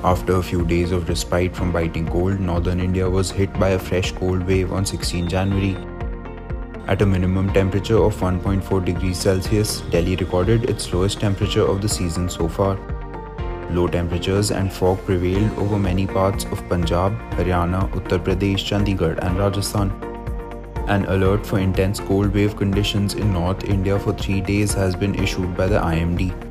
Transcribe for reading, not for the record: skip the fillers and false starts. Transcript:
After a few days of respite from biting cold, northern India was hit by a fresh cold wave on 16 January. At a minimum temperature of 1.4 degrees Celsius, Delhi recorded its lowest temperature of the season so far. Low temperatures and fog prevailed over many parts of Punjab, Haryana, Uttar Pradesh, Chandigarh and Rajasthan. An alert for intense cold wave conditions in North India for 3 days has been issued by the IMD.